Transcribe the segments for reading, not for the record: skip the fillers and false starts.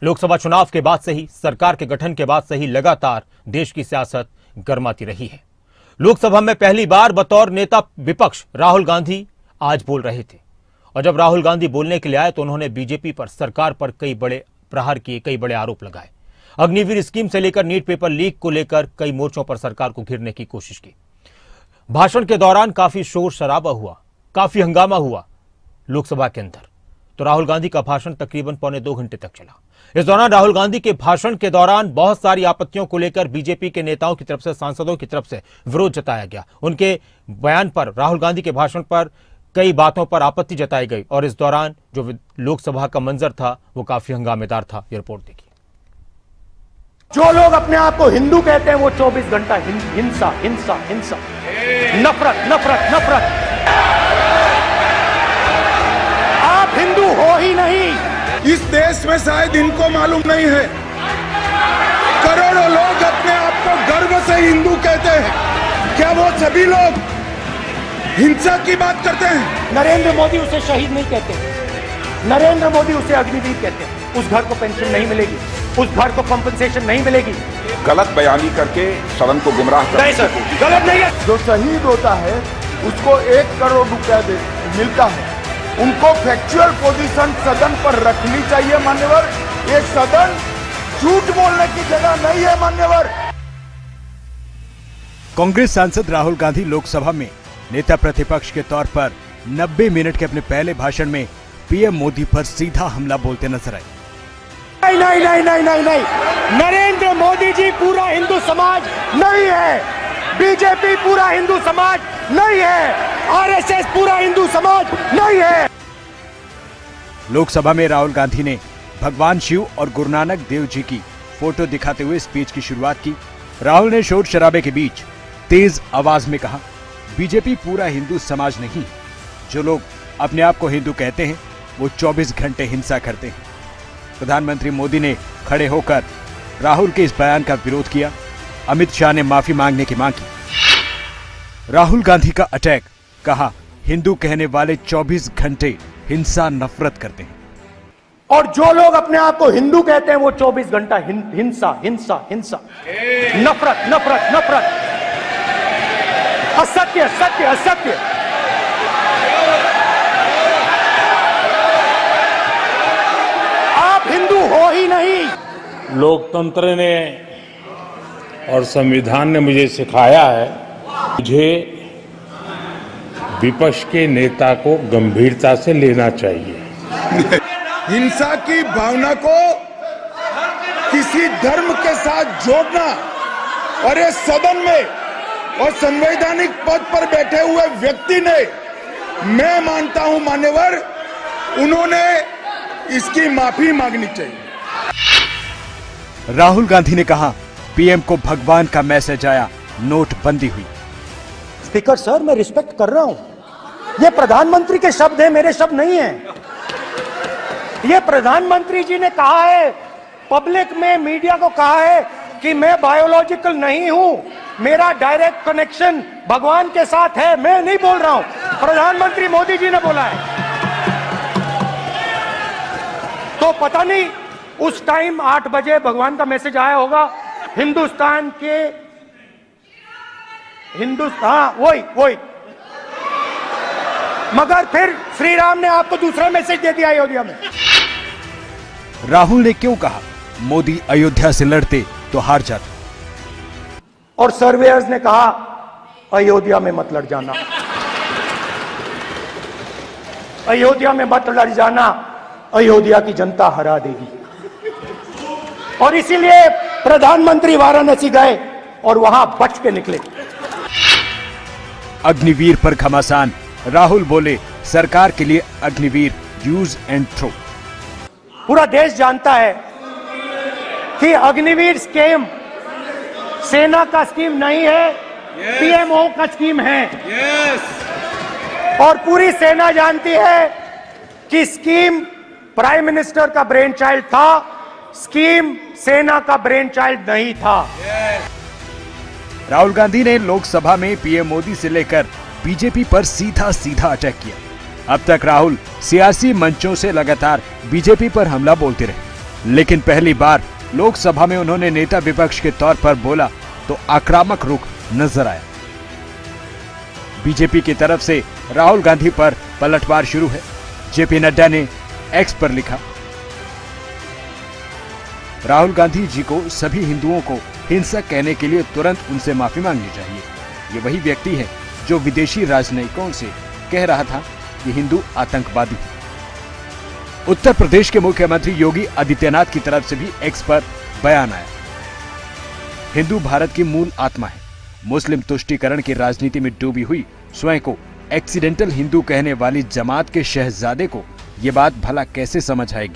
लोकसभा चुनाव के बाद से ही, सरकार के गठन के बाद से ही लगातार देश की सियासत गर्माती रही है। लोकसभा में पहली बार बतौर नेता विपक्ष राहुल गांधी आज बोल रहे थे और जब राहुल गांधी बोलने के लिए आए तो उन्होंने बीजेपी पर, सरकार पर कई बड़े प्रहार किए, कई बड़े आरोप लगाए। अग्निवीर स्कीम से लेकर नीट पेपर लीक को लेकर कई मोर्चों पर सरकार को घेरने की कोशिश की। भाषण के दौरान काफी शोर शराबा हुआ, काफी हंगामा हुआ लोकसभा के अंदर। तो राहुल गांधी का भाषण तकरीबन 1.25 घंटे तक चला। इस दौरान राहुल गांधी के भाषण के दौरान बहुत सारी आपत्तियों को लेकर बीजेपी के नेताओं की तरफ से, सांसदों की तरफ से विरोध जताया गया। उनके बयान पर, राहुल गांधी के भाषण पर कई बातों पर आपत्ति जताई गई और इस दौरान जो लोकसभा का मंजर था वो काफी हंगामेदार था। ये रिपोर्ट देखिए। जो लोग अपने आप को हिंदू कहते हैं वो 24 घंटा हिंसा हिंसा हिंसा, नफरत नफरत नफरत। आप हिंदू हो ही नहीं। इस देश में शायद इनको मालूम नहीं है, करोड़ों लोग अपने आप को गर्व से हिंदू कहते हैं। क्या वो सभी लोग हिंसा की बात करते हैं? नरेंद्र मोदी उसे शहीद नहीं कहते, नरेंद्र मोदी उसे अग्निवीर कहते हैं। उस घर को पेंशन नहीं मिलेगी, उस घर को कंपनसेशन नहीं मिलेगी। गलत बयानी करके सदन को गुमराह कर। नहीं सर, गलत नहीं है। जो शहीद होता है उसको 1 करोड़ रुपया मिलता है। उनको फैक्चुअल पोजीशन सदन पर रखनी चाहिए मान्यवर। ये सदन झूठ बोलने की जगह नहीं है मान्यवर। कांग्रेस सांसद राहुल गांधी लोकसभा में नेता प्रतिपक्ष के तौर पर 90 मिनट के अपने पहले भाषण में पीएम मोदी पर सीधा हमला बोलते नजर आए। नहीं नहीं नहीं नहीं नहीं, नरेंद्र मोदी जी पूरा हिंदू समाज नहीं है, बीजेपी पूरा हिंदू समाज नहीं है, आरएसएस पूरा हिंदू समाज नहीं है। लोकसभा में राहुल गांधी ने भगवान शिव और गुरु नानक देव जी की फोटो दिखाते हुए स्पीच की शुरुआत की। राहुल ने शोर शराबे के बीच तेज आवाज में कहा, बीजेपी पूरा हिंदू समाज नहीं। जो लोग अपने आप को हिंदू कहते हैं वो 24 घंटे हिंसा करते हैं। प्रधानमंत्री मोदी ने खड़े होकर राहुल के इस बयान का विरोध किया। अमित शाह ने माफी मांगने की मांग की। राहुल गांधी का अटैक, कहा हिंदू कहने वाले 24 घंटे हिंसा नफरत करते हैं। और जो लोग अपने आप को हिंदू कहते हैं वो 24 घंटा हिंसा हिंसा हिंसा, नफरत नफरत नफरत, असत्य सत्य असत्य। आप हिंदू हो ही नहीं। लोकतंत्र ने और संविधान ने मुझे सिखाया है, मुझे विपक्ष के नेता को गंभीरता से लेना चाहिए। हिंसा की भावना को किसी धर्म के साथ जोड़ना और ये सदन में और संवैधानिक पद पर बैठे हुए व्यक्ति ने, मैं मानता हूं मान्यवर, उन्होंने इसकी माफी मांगनी चाहिए। राहुल गांधी ने कहा पीएम को भगवान का मैसेज आया, नोटबंदी हुई। स्पीकर सर, मैं रिस्पेक्ट कर रहा हूं, ये प्रधानमंत्री के शब्द हैं, मेरे शब्द नहीं हैं। ये प्रधानमंत्री जी ने कहा है, पब्लिक में, मीडिया को कहा है कि मैं बायोलॉजिकल नहीं हूं, मेरा डायरेक्ट कनेक्शन भगवान के साथ है। मैं नहीं बोल रहा हूं, प्रधानमंत्री मोदी जी ने बोला है। तो पता नहीं उस टाइम 8 बजे भगवान का मैसेज आया होगा हिंदुस्तान, वही मगर फिर श्री राम ने आपको दूसरा मैसेज दे दिया अयोध्या में। राहुल ने क्यों कहा मोदी अयोध्या से लड़ते तो हार जाते, और सर्वेयर्स ने कहा अयोध्या में मत लड़ जाना, अयोध्या में मत लड़ जाना, अयोध्या की जनता हरा देगी। और इसीलिए प्रधानमंत्री वाराणसी गए और वहां बच के निकले। अग्निवीर पर घमासान, राहुल बोले सरकार के लिए अग्निवीर यूज एंड थ्रो। पूरा देश जानता है कि अग्निवीर स्कीम सेना का स्कीम नहीं है, पीएमओ का स्कीम है। और पूरी सेना जानती है कि स्कीम प्राइम मिनिस्टर का ब्रेन चाइल्ड था, स्कीम सेना का ब्रेन चाइल्ड नहीं था। राहुल गांधी ने लोकसभा में पीएम मोदी से लेकर बीजेपी पर सीधा सीधा अटैक किया। अब तक राहुल सियासी मंचों से लगातार बीजेपी पर हमला बोलते रहे। लेकिन पहली बार लोकसभा में उन्होंने नेता विपक्ष के तौर पर बोला तो आक्रामक रुख नजर आया। बीजेपी की तरफ से राहुल गांधी पर पलटवार शुरू है। जेपी नड्डा ने एक्स पर लिखा, राहुल गांधी जी को सभी हिंदुओं को हिंसक कहने के लिए तुरंत उनसे माफी मांगनी चाहिए। ये वही व्यक्ति है जो विदेशी राजनयिकों से कह रहा था कि हिंदू आतंकवादी है। उत्तर प्रदेश के मुख्यमंत्री योगी आदित्यनाथ की तरफ से भी एक्स पर बयान आया। हिंदू भारत की मूल आत्मा है। मुस्लिम तुष्टीकरण की राजनीति में डूबी हुई स्वयं को एक्सीडेंटल हिंदू कहने वाली जमात के शहजादे को ये बात भला कैसे समझ आएगी।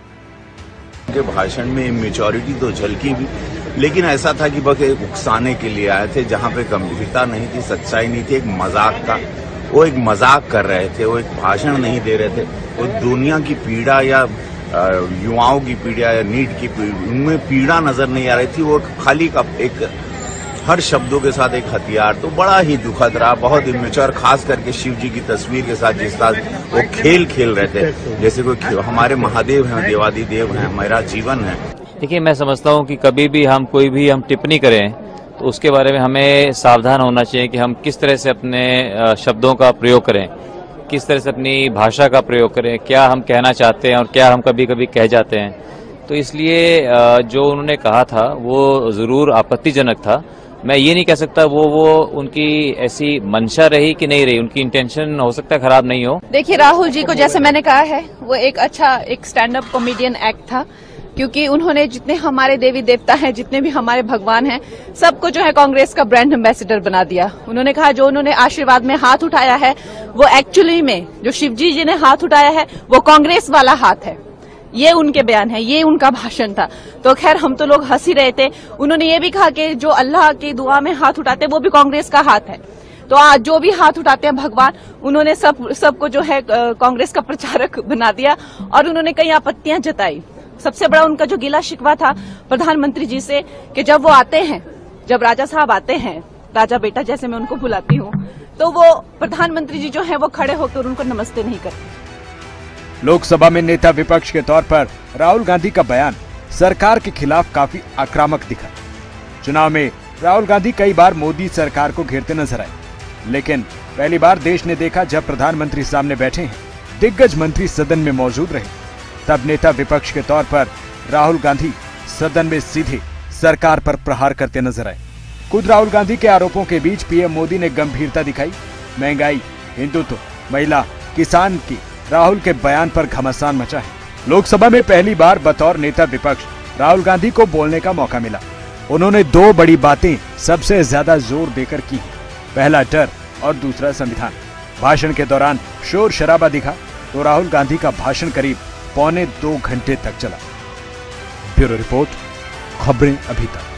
उनके भाषण में इमेच्योरिटी तो झलकी भी, लेकिन ऐसा था कि बस एक उकसाने के लिए आए थे, जहां पे गंभीरता नहीं थी, सच्चाई नहीं थी, एक मजाक था। वो एक मजाक कर रहे थे, वो एक भाषण नहीं दे रहे थे। वो दुनिया की पीड़ा या युवाओं की पीड़ा या नीट की पीड़ा, उनमें पीड़ा नजर नहीं आ रही थी। वो खाली का एक हर शब्दों के साथ एक हथियार। तो बड़ा ही दुखद रहा, बहुत इमेच्योर, खास करके शिव जी की तस्वीर के साथ जिस तरह वो खेल रहे थे, जैसे कोई हमारे महादेव हैं, देवादिदेव हैं, मेरा जीवन है। देखिए, मैं समझता हूँ कि कभी भी हम कोई भी टिप्पणी करें तो उसके बारे में हमें सावधान होना चाहिए कि हम किस तरह से अपने शब्दों का प्रयोग करें, किस तरह से अपनी भाषा का प्रयोग करें, क्या हम कहना चाहते हैं और क्या हम कभी कभी कह जाते हैं। तो इसलिए जो उन्होंने कहा था वो जरूर आपत्तिजनक था। मैं ये नहीं कह सकता वो उनकी ऐसी मंशा रही कि नहीं रही, उनकी इंटेंशन हो सकता है खराब नहीं हो। देखिए, राहुल जी को जैसे मैंने कहा है, वो एक अच्छा एक स्टैंड अप कॉमेडियन एक्ट था, क्योंकि उन्होंने जितने हमारे देवी देवता हैं, जितने भी हमारे भगवान हैं, सबको जो है कांग्रेस का ब्रांड एम्बेसडर बना दिया। उन्होंने कहा जो उन्होंने आशीर्वाद में हाथ उठाया है वो एक्चुअली में जो शिवजी जी ने हाथ उठाया है वो कांग्रेस वाला हाथ है। ये उनके बयान है, ये उनका भाषण था। तो खैर हम तो लोग हंस ही रहे थे। उन्होंने ये भी कहा कि जो अल्लाह की दुआ में हाथ उठाते वो भी कांग्रेस का हाथ है। तो आज जो भी हाथ उठाते हैं भगवान, उन्होंने सबको जो है कांग्रेस का प्रचारक बना दिया और उन्होंने कई आपत्तियां जताई। सबसे बड़ा उनका जो गिला शिकवा था प्रधानमंत्री जी से कि जब वो आते हैं, जब राजा साहब आते हैं, राजा बेटा जैसे मैं उनको बुलाती हूँ, तो वो प्रधानमंत्री जी जो है वो खड़े होकर उनको नमस्ते नहीं करते। लोकसभा में नेता विपक्ष के तौर पर राहुल गांधी का बयान सरकार के खिलाफ काफी आक्रामक दिखा। चुनाव में राहुल गांधी कई बार मोदी सरकार को घेरते नजर आए, लेकिन पहली बार देश ने देखा जब प्रधानमंत्री सामने बैठे हैं, दिग्गज मंत्री सदन में मौजूद रहे, तब नेता विपक्ष के तौर पर राहुल गांधी सदन में सीधे सरकार पर प्रहार करते नजर आए। खुद राहुल गांधी के आरोपों के बीच पीएम मोदी ने गंभीरता दिखाई। महंगाई, हिंदुत्व, महिला, किसान की राहुल के बयान पर घमासान मचा है। लोकसभा में पहली बार बतौर नेता विपक्ष राहुल गांधी को बोलने का मौका मिला। उन्होंने दो बड़ी बातें सबसे ज्यादा जोर देकर की, पहला डर और दूसरा संविधान। भाषण के दौरान शोर शराबा दिखा तो राहुल गांधी का भाषण करीब 1.25 घंटे तक चला। ब्यूरो रिपोर्ट, खबरें अभी तक।